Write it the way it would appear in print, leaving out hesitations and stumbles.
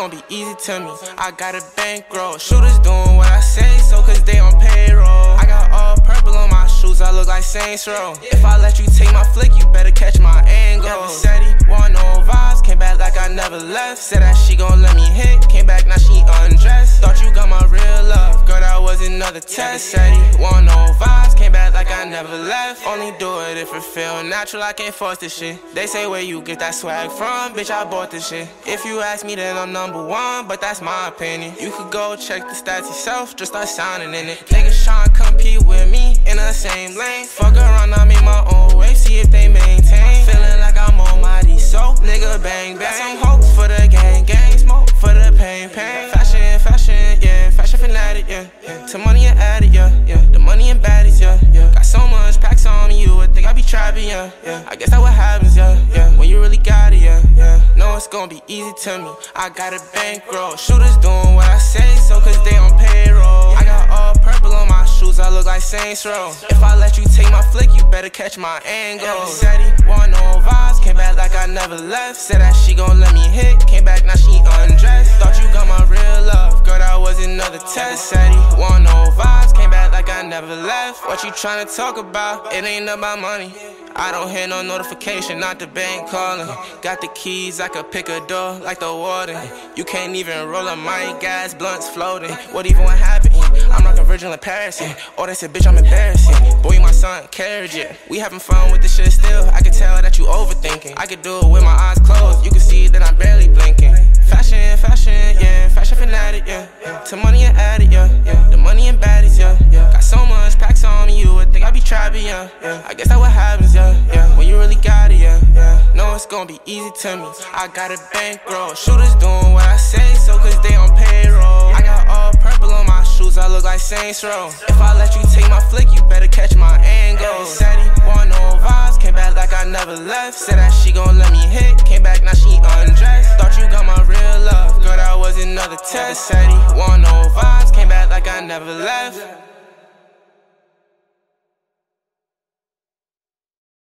gon' be easy to me. I got a bankroll. Shooters doing what I say, so cause they on payroll. I got all purple on my shoes, I look like Saints Row. If I let you take my flick, you better catch my angle. Never said he want no vibes, came back like I never left. Said that she gon' let me hit, came back now she undressed. Thought you got my real love, girl, that was another test. Said he want no vibes, came back like I never left. Only do it if it feel natural, I can't force this shit. They say where you get that swag from, bitch, I bought this shit. If you ask me, then I'm #1, but that's my opinion. You could go check the stats yourself, just start sounding in it. Niggas tryna compete with me in the same lane. Fuck around, I make my own way, see if they maintain. Feeling like I'm on my D-so, nigga bang bang. Got some hopes for the gang, gang smoke for the pain, pain. Fashion, fashion, yeah, fashion fanatic, yeah, yeah. To money and addict, yeah, yeah. The money and baddies, yeah, yeah. Got so much packs on me, you would think I be trapping, yeah, yeah. I guess that what happens, yeah, yeah. When you really got it, yeah, yeah. Know it's gonna be easy to me. I got a bankroll. Shooters doing what I say, so cause they on payroll. I got all purple on my shoes, I look like Saints Row. If I let you take my flick, you better catch my angle. Said he want no vibes, came back like I never left. Said that she gon' let me hit, came back now she undressed. Thought you got my real love, girl, that was another test. Said he want no vibes, came back like I never left. What you tryna talk about? It ain't about money. I don't hear no notification, not the bank calling. Got the keys, I could pick a door like the warden. You can't even roll up my gas, blunts floating. What even what happened? I'm rockin' Virgil in Paris, yeah. Oh, they said, bitch, I'm embarrassing. Boy, my son, carriage, yeah. We having fun with this shit still. I can tell that you overthinking. I could do it with my eyes closed. You can see that I'm barely blinking. Fashion, fashion, yeah. Fashion fanatic, yeah, yeah. To money and addict, yeah, yeah. The money and baddies, yeah, yeah. Got so much packs on me, you would think I be trapping, yeah, yeah. I guess that what happens, yeah, yeah. When you really got it, yeah, yeah. Know it's gonna be easy to me. I got a bankroll. Shooters doing what I say, so cause they on payroll. I got all purple on my shoes, I look like Saints Row. If I let you take my flick, you better catch my angle. Said he want no vibes, came back like I never left. Said that she gon' let me hit, came back now she undressed. Thought you got my real love, girl, that was another test. Said he want no vibes, came back like I never left.